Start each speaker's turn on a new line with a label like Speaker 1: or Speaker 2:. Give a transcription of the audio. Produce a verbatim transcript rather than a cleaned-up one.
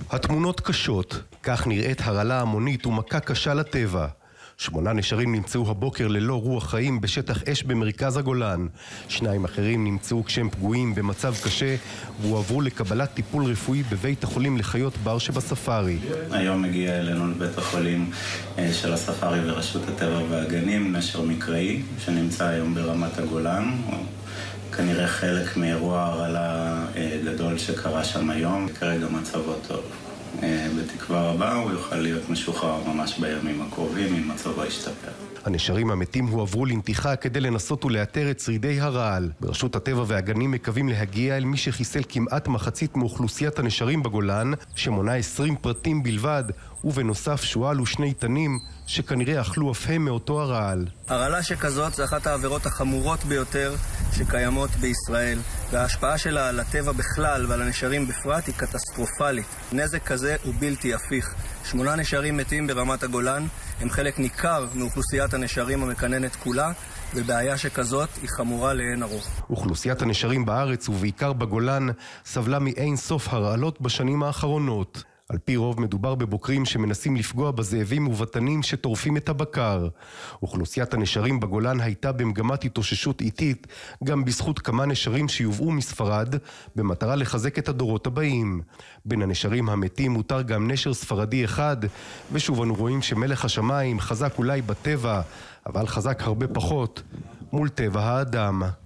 Speaker 1: התמונות קשות, כך נראית הרעלה המונית ומכה קשה לטבע. שמונה נשרים נמצאו הבוקר ללא רוח חיים בשטח אש במרכז הגולן. שניים אחרים נמצאו כשהם פגועים במצב קשה והועברו לקבלת טיפול רפואי בבית החולים לחיות בר שבספארי.
Speaker 2: היום מגיע אלינו לבית החולים של הספארי ורשות הטבע והגנים נשר מקראי שנמצא היום ברמת הגולן. כנראה חלק מאירוע הרעלה גדול שקרה שם היום. כרגע מצבו טוב. בתקווה רבה הוא יוכל להיות משוחרר ממש בימים הקרובים אם מצבו ישתפר.
Speaker 1: הנשרים המתים הועברו לנתיחה כדי לנסות ולאתר את שרידי הרעל. ברשות הטבע והגנים מקווים להגיע אל מי שחיסל כמעט מחצית מאוכלוסיית הנשרים בגולן, שמונה עשרים פרטים בלבד, ובנוסף שועל ושני תנים שכנראה אכלו אף הם מאותו הרעל.
Speaker 3: הרעלה שכזאת זה אחת העבירות החמורות ביותר שקיימות בישראל, וההשפעה שלה על הטבע בכלל ועל הנשרים בפרט היא קטסטרופלית. נזק כזה הוא בלתי הפיך. שמונה נשרים מתים ברמת הגולן הם חלק ניכר מאוכלוסיית הנשרים המקננת כולה, ובעיה שכזאת היא חמורה לאין ערוך.
Speaker 1: אוכלוסיית הנשרים בארץ ובעיקר בגולן סבלה מאין סוף הרעלות בשנים האחרונות. על פי רוב מדובר בבוקרים שמנסים לפגוע בזאבים ובתנים שטורפים את הבקר. אוכלוסיית הנשרים בגולן הייתה במגמת התאוששות איטית, גם בזכות כמה נשרים שיובאו מספרד, במטרה לחזק את הדורות הבאים. בין הנשרים המתים מותר גם נשר ספרדי אחד, ושוב אנו רואים שמלך השמיים חזק אולי בטבע, אבל חזק הרבה פחות מול טבע האדם.